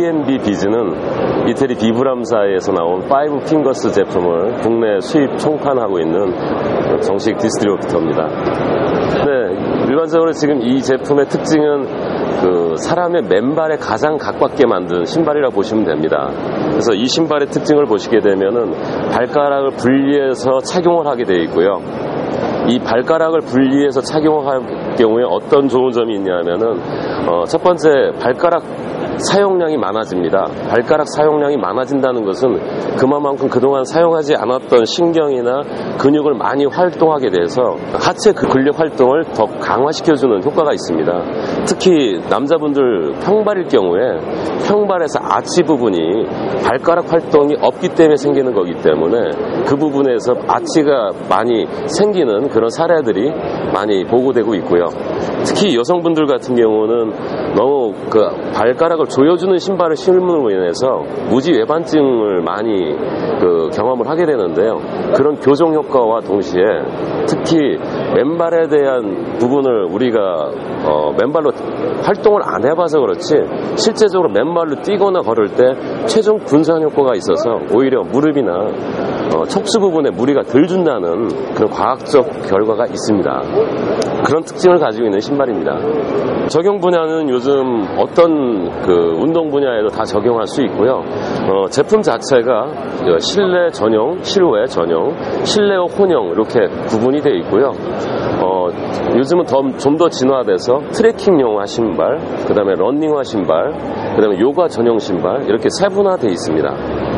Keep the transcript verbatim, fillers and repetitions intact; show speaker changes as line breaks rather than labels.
비앤비 비즈는 이태리 비브람사에서 나온 파이브 핑거스 제품을 국내 수입 총판하고 있는 정식 디스트리뷰터입니다. 네, 일반적으로 지금 이 제품의 특징은 그 사람의 맨발에 가장 가깝게 만든 신발이라고 보시면 됩니다. 그래서 이 신발의 특징을 보시게 되면은 발가락을 분리해서 착용을 하게 되어 있고요. 이 발가락을 분리해서 착용할 경우에 어떤 좋은 점이 있냐면은 어, 첫 번째, 발가락 사용량이 많아집니다. 발가락 사용량이 많아진다는 것은 그만큼 그동안 사용하지 않았던 신경이나 근육을 많이 활동하게 돼서 하체 그 근력 활동을 더 강화시켜주는 효과가 있습니다. 특히 남자분들 평발일 경우에 평발에서 아치 부분이 발가락 활동이 없기 때문에 생기는 거기 때문에 그 부분에서 아치가 많이 생기는 그런 사례들이 많이 보고되고 있고요. 특히 여성분들 같은 경우는 너무 그 발가락을 조여주는 신발을 신음으로 인해서 무지 외반증을 많이 그 경험을 하게 되는데요. 그런 교정 효과와 동시에 특히 맨발에 대한 부분을 우리가 어, 맨발로 활동을 안 해봐서 그렇지 실제적으로 맨발로 뛰거나 걸을 때 최종 분산 효과가 있어서 오히려 무릎이나 어, 척수 부분에 무리가 덜 준다는 그런 과학적 결과가 있습니다. 그런 특징을 가지고 있는 신발입니다. 적용 분야는 요즘 어떤 그 운동 분야에도 다 적용할 수 있고요. 어, 제품 자체가 실내 전용, 실외 전용, 실내와 혼용 이렇게 구분이 되어 있고요. 어, 요즘은 좀 더 진화돼서 트레킹용화 신발, 그 다음에 러닝화 신발, 그 다음에 요가 전용 신발 이렇게 세분화되어 있습니다.